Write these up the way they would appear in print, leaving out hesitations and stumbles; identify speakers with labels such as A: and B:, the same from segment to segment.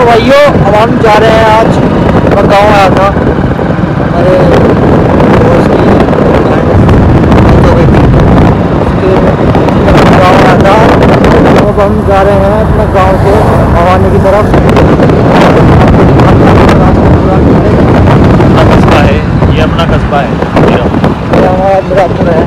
A: भाइयों, अब हम जा रहे हैं। आज मैं गाँव आया था, हमारे दोस्त की मौत हो गई थी, उसके गाँव आया था। तो अब हम जा रहे हैं अपने गाँव से भवानी की तरफ।
B: अपना कस्बा है, ये अपना कस्बा है,
A: ये हमारा मिरापुर है।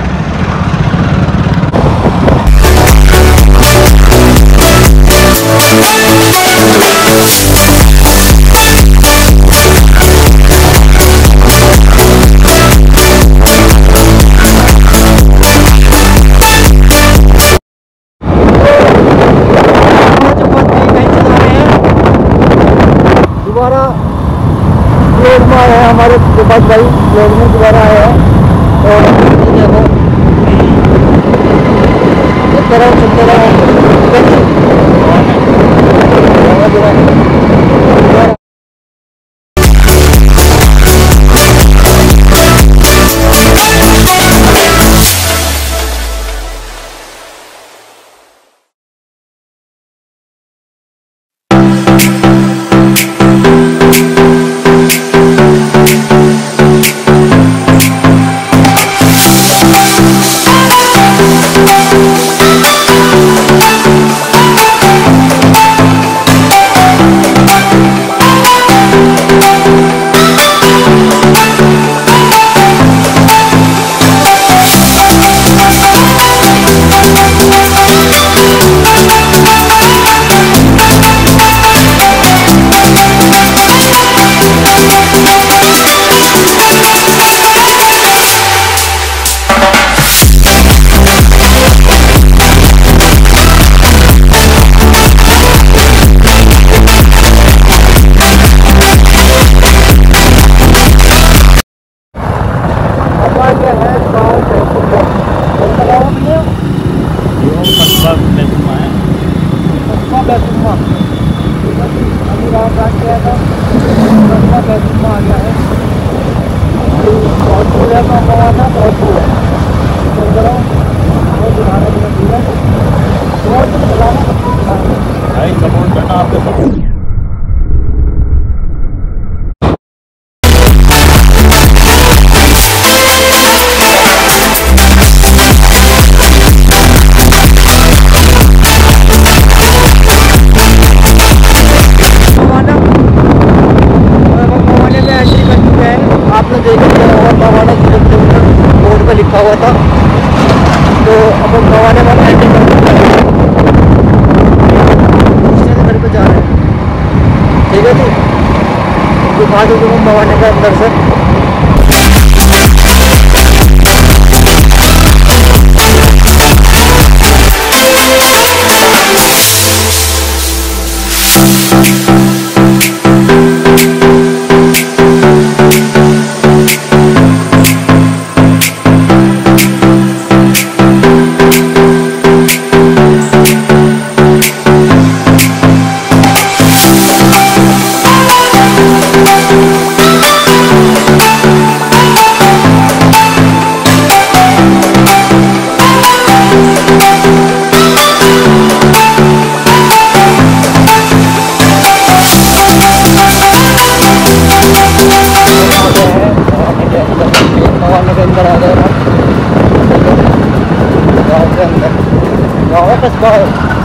A: दोबारा लोग में आए हैं हमारे सुभाष भाई, लोग में दोबारा आए हैं। तो देखो चलते रहो। अभी रात आ गया था, बैतूल आ गया है। बहुत दूर है, था बहुत दूर है। चल रहा हूँ, बहुत दिखाना दूर है, बहुत दिखाना भाई सपोर्ट करना आपके। आपने देखा और भवाना बोर्ड पर लिखा हुआ था। तो अब हम भवानी में एंट्री कर घर पे जा रहे हैं। ठीक है जी, दिखा दो हम भवानी के अंदर से। अंदर आ गए गाँव के अंदर। गाँव है कस्बा है,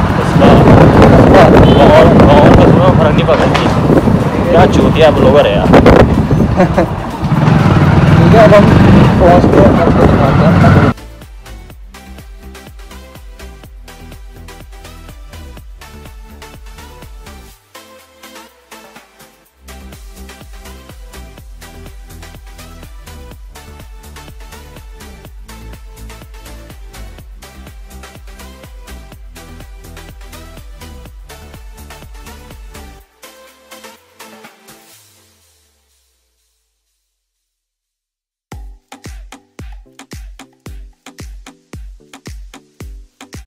B: और गाँव कस्बा में फर्क नहीं पड़ता। क्या चूतिया ब्लॉगर है यार।
A: ठीक है, अब हम पहुँच के